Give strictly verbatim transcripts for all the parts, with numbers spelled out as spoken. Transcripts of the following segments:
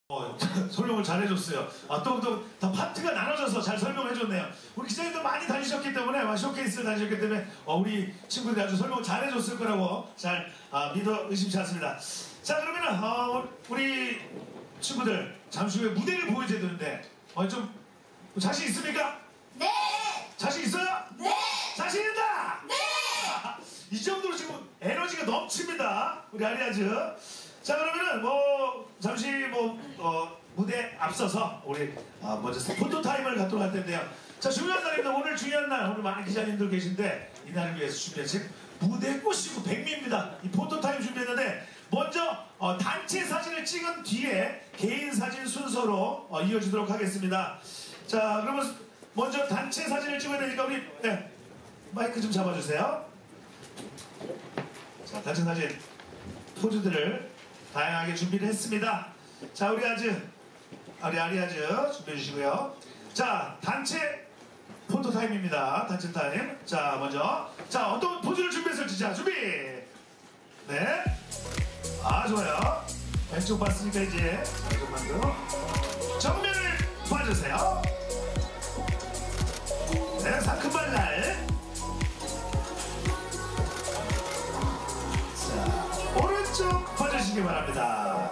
어, 설명을 잘 해줬어요. 아, 또, 또, 다 파트가 나눠져서 잘 설명을 해줬네요. 우리 기자님도 많이 다니셨기 때문에, 쇼케이스 다니셨기 때문에, 어, 우리 친구들이 아주 설명을 잘 해줬을 거라고 잘 아, 믿어 의심치 않습니다. 자, 그러면은, 어, 우리 친구들, 잠시 후에 무대를 보여줘야 되는데, 어, 좀, 자신 있습니까? 네! 자신 있어요? 네! 자신 있다! 네! 이 정도로 지금 에너지가 넘칩니다. 우리 아리아즈. 자, 그러면은 뭐 잠시 뭐 어, 무대 앞서서 우리 아, 먼저 포토 타임을 갖도록 할 텐데요. 자, 중요한 날입니다. 오늘 중요한 날. 오늘 많은 기자님들 계신데 이 날을 위해서 준비했지 무대 꼬시고 백미입니다. 이 포토 타임 준비했는데 먼저 어, 단체 사진을 찍은 뒤에 개인 사진 순서로 어, 이어지도록 하겠습니다. 자, 그러면 먼저 단체 사진을 찍어야 되니까 우리 네, 마이크 좀 잡아주세요. 자, 단체 사진 포즈들을 다양하게 준비를 했습니다. 자, 우리 아즈, 우리 아리아즈 준비해 주시고요. 자, 단체 포토 타임입니다. 단체 타임. 자, 먼저. 자, 어떤 포즈를 준비했을지. 자, 준비! 네. 아, 좋아요. 왼쪽 봤으니까 이제. 자, 조금만 더. 정면을 봐주세요. 네, 상큼한 날. 자, 오른쪽 봐주시기 바랍니다.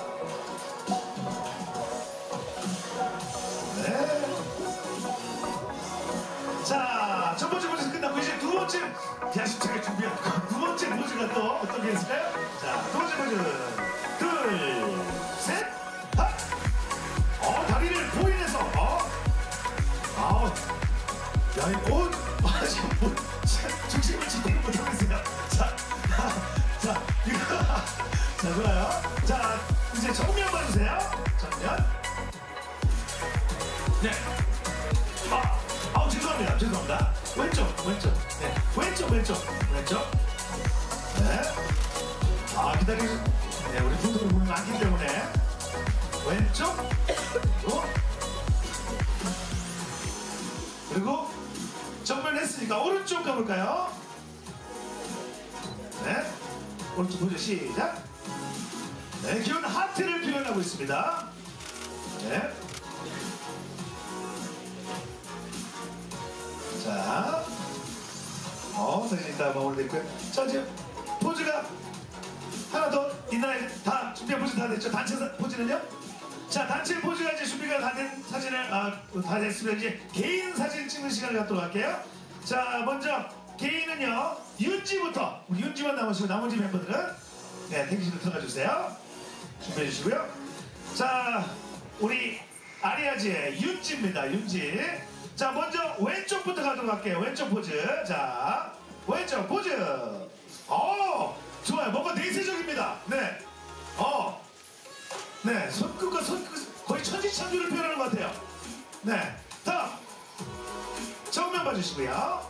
네. 자, 첫 번째 포즈 끝나고 이제 두 번째 야심차게 준비한 두 번째 포즈가 또 어떤 게 있을까요? 자, 두 번째 포즈. 둘, 셋, 핫! 어, 다리를 보인해서, 어? 아우. 야, 이 옷, 아, 지금 뭐, 중심을 지키는 못하겠어요. 자, 자, 이거. 자, 좋아요. 자, 이제 정면 봐주세요. 정면. 네. 아, 아우, 죄송합니다. 죄송합니다. 왼쪽, 왼쪽. 네. 왼쪽, 왼쪽. 왼쪽. 네. 아, 기다리, 네, 우리 분들이 보는 많기 때문에. 왼쪽. 그리고, 그리고, 정면 했으니까 오른쪽 가볼까요? 네. 오른쪽 보죠. 시작. 네. 귀여운 하트를 표현하고 있습니다. 네. 자. 어, 사진 이따 마무리됐고요. 자, 이제 포즈가 하나 더 있나요? 다 준비한 포즈 다 됐죠? 단체 사, 포즈는요? 자, 단체 포즈가 이제 준비가 다 된 사진을, 아, 다 됐으면 이제 개인 사진 찍는 시간을 갖도록 할게요. 자, 먼저 개인은요, 윤지부터, 우리 윤지만 남으시고 나머지 멤버들은, 네, 대기실로 들어가 주세요. 준비해 주시고요. 자, 우리 아리아즈의 윤지입니다. 윤지. 자, 먼저 왼쪽부터 가도록 할게요. 왼쪽 포즈. 자, 왼쪽 포즈. 어, 좋아요. 뭔가 내세적입니다. 네. 어. 네, 손끝과 손끝 거의 천지창조를 표현하는 것 같아요. 네, 다음 정면 봐주시고요.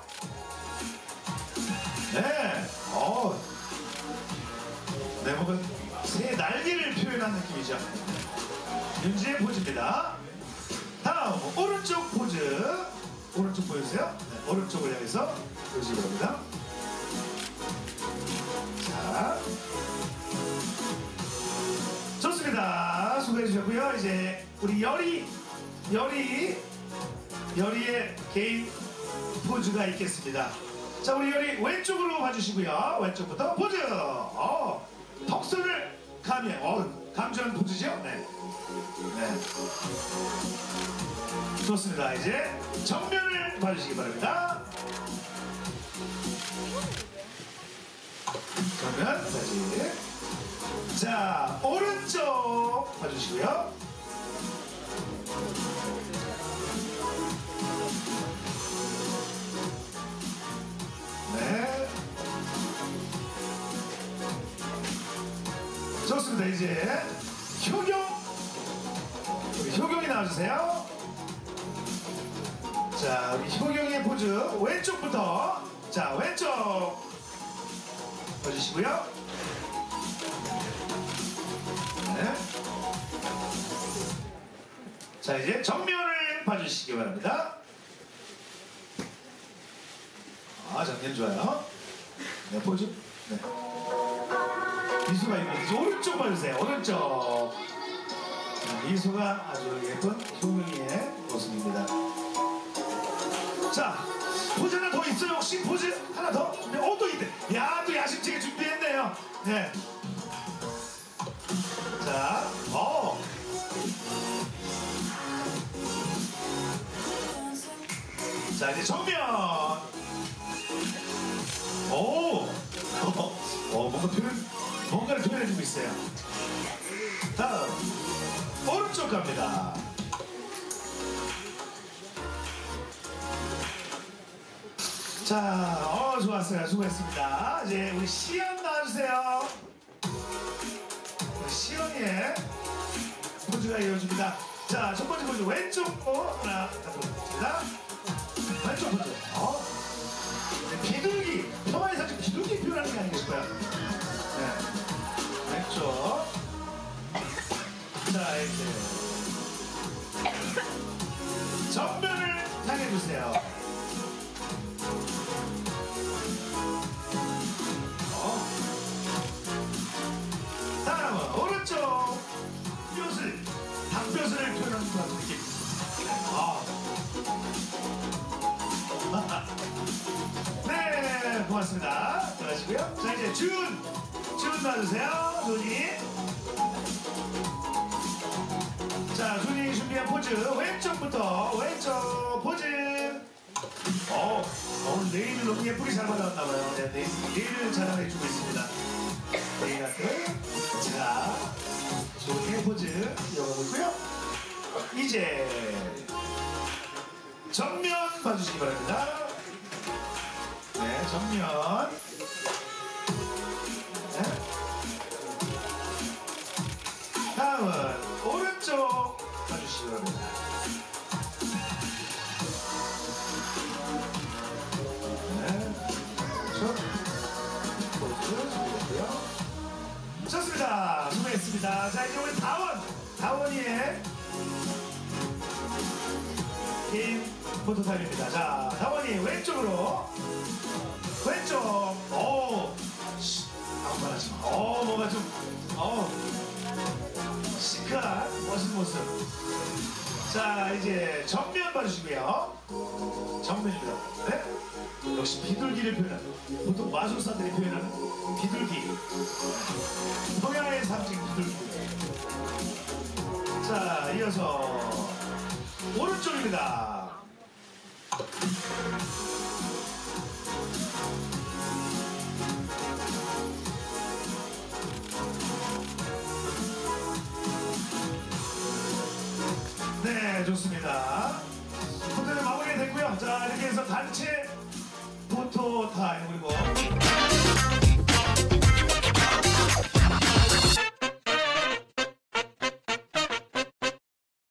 네, 어, 네, 뭔가 새 날개를 표현한 느낌이죠. 윤지의 포즈입니다. 다음 오른쪽 포즈, 오른쪽 보여주세요. 네, 오른쪽을 향해서 보시기 바랍니다. 자. 좋습니다. 수고해 주셨고요. 이제 우리 열이 열이 열이의 개인 포즈가 있겠습니다. 자, 우리 열이 왼쪽으로 봐주시고요. 왼쪽부터 포즈. 어, 턱선을 감해. 어, 감추는 포즈죠. 네. 네. 좋습니다. 이제 정면을 봐주시기 바랍니다. 정면 다시. 자, 오른쪽 봐주시고요. 네. 좋습니다. 이제 효경, 우리 효경이 나와주세요. 자, 우리 효경의 포즈 왼쪽부터. 자, 왼쪽 봐주시고요. 네. 자, 이제 정면을 봐주시기 바랍니다. 아, 정면 좋아요. 네, 포즈. 네. 미소가 있는 오른쪽 봐주세요. 오른쪽. 미소가 아주 예쁜 효명이의 모습입니다. 자, 포즈 하나 더 있어요. 혹시 포즈 하나 더? 준비. 어, 또 있대. 야, 또 야심차게 준비했네요. 네. 자, 어. 자, 이제 정면. 오. 어, 뭔가 표현, 뭔가를 표현해주고 있어요. 다음, 오른쪽 갑니다. 자, 어, 좋았어요. 수고했습니다. 이제 우리 시연 나와주세요. 우리 시연이의 포즈가 이어집니다. 자, 첫 번째 포즈 왼쪽 거 하나 가져보겠습니다. 왼쪽 포즈. 어? 비둘기. 평화의 사진 비둘기 표현하는 게 아닌가 싶어요. 네. 왼쪽. 자, 이제 정면을 향해 주세요. 어. 다음은 오른쪽 뼈슬, 닭뼈슬을 표현하는 것 같은 느낌. 아. 네, 고맙습니다. 들어가시고요. 자, 이제 준, 준 놔주세요. 준이. 자, 준이 준비한 포즈 왼쪽부터 왼쪽 포즈. 어, 오늘 네일을 너무 예쁘게 잘 받아왔나봐요. 네, 네일, 네일을 자랑해주고 있습니다. 네일 아트. 자, 준이의 포즈 이어가고 있고요. 이제 정면 봐주시기 바랍니다. 네, 정면. 네. 다음은 오른쪽 봐주시기 바랍니다. 네, 첫 포즈 준비했고요. 좋습니다. 수고했습니다. 자, 이제 우리 다원, 다원이의 게임 포토타임입니다. 자, 다원이 왼쪽으로. 왼쪽. 오. 아무 말 하지 마. 오, 뭔가 좀, 어 시크한 멋진 모습. 자, 이제 정면 봐주시고요. 정면입니다. 네? 역시 비둘기를 표현하는, 보통 마술사들이 표현하는 비둘기. 평야의 상징 비둘기. 자, 이어서 오른쪽입니다. 네, 좋습니다. 포토는 마무리가 됐고요. 자, 이렇게 해서 단체 포토 타임 그리고